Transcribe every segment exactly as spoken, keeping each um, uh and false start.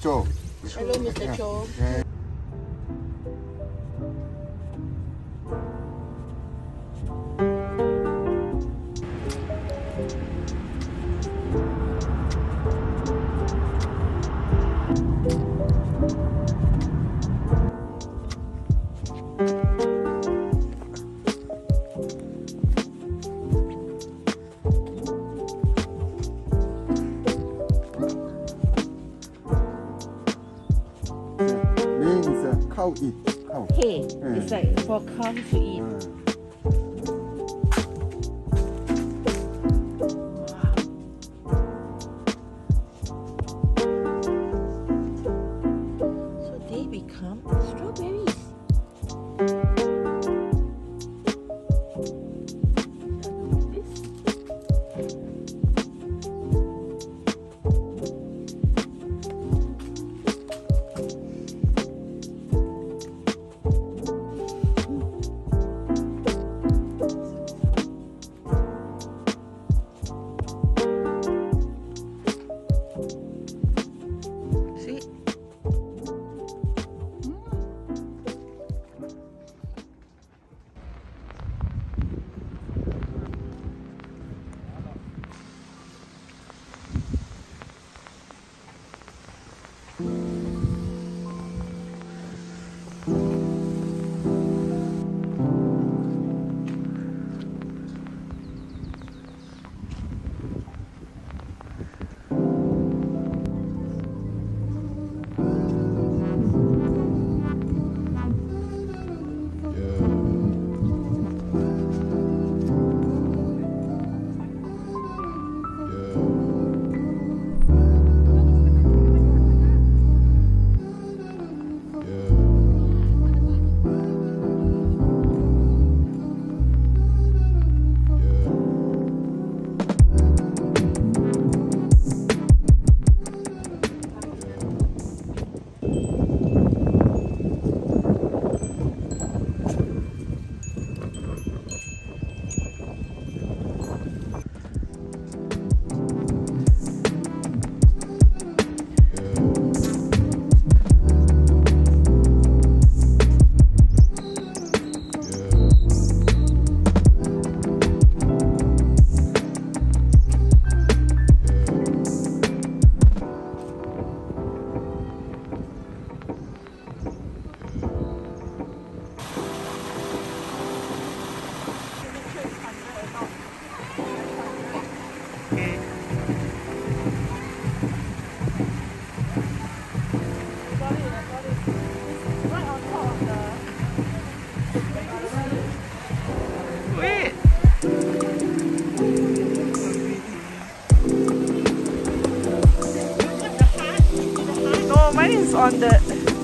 Cho. Hello, Mister Yeah. Cho. Yeah. Cow eat. Cow. Hey, Yeah. it's like for cows to eat. Uh, So they become strawberries. On the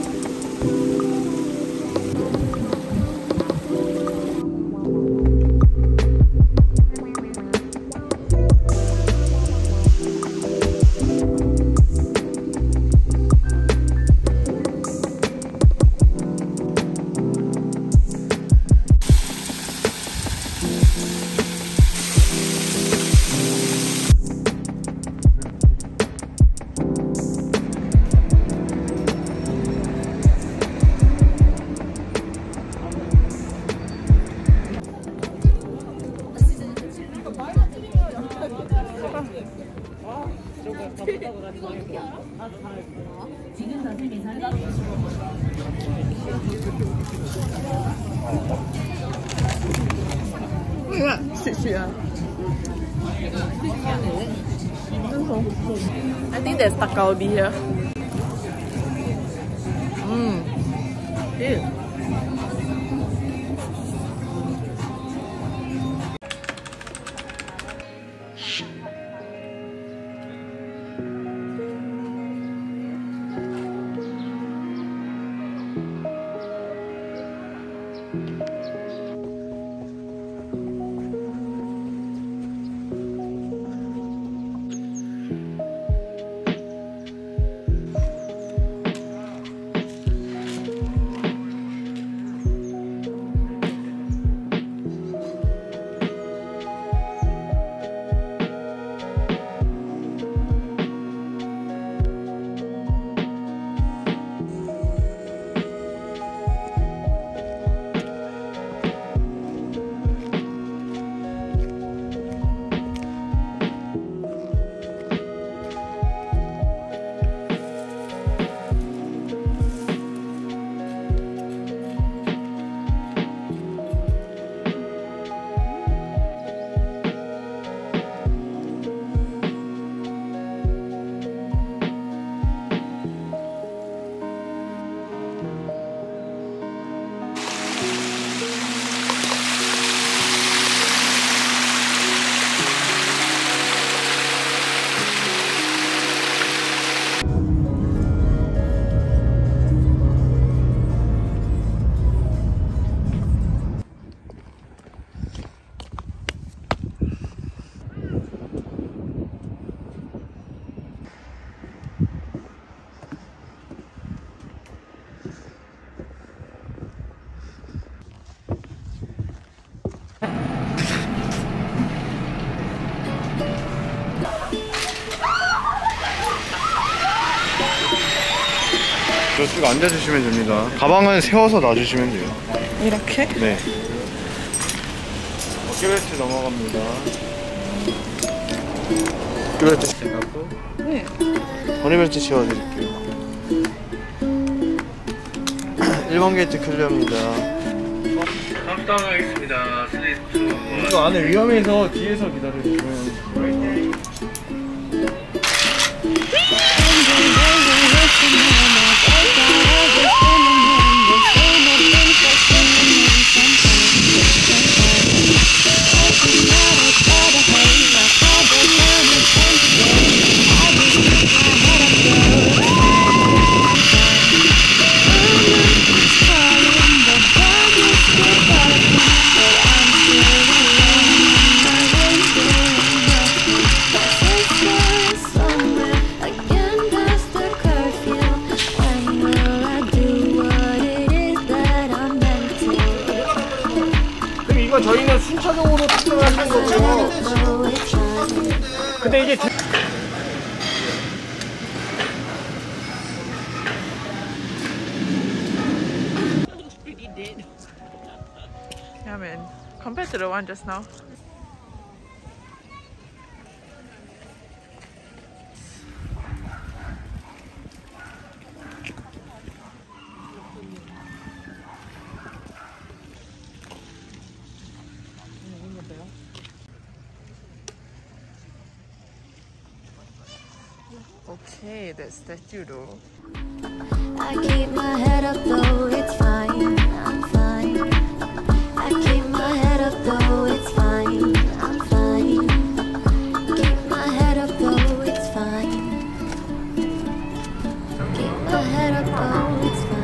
I think there's takoda here. Mmm. Ew. 쭉 앉아주시면 됩니다. 가방은 세워서 놔주시면 돼요. 이렇게? 네. 어깨벨트 넘어갑니다. 어깨벨트 생각고. 네. 허니벨트 씌워드릴게요. 일 번 게이트 클리어입니다. 탑다운 하겠습니다. 슬리트. 이거 안에 위험해서 뒤에서 기다려주시면. 이거 저희는 순차적으로 탑승하는 거고. 근데 이게 Yeah, man. Compared to the one just now. Okay, that statue though. I keep my head up though, it's fine, I'm fine. I keep my head up though, it's fine, I'm fine. Keep my head up though, it's fine. Keep my head up though, it's fine.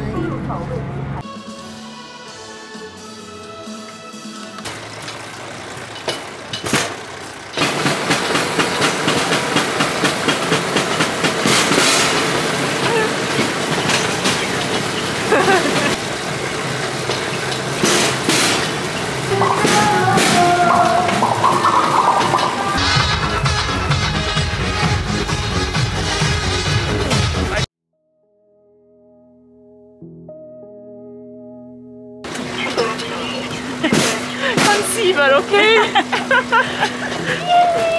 Can't see, but okay.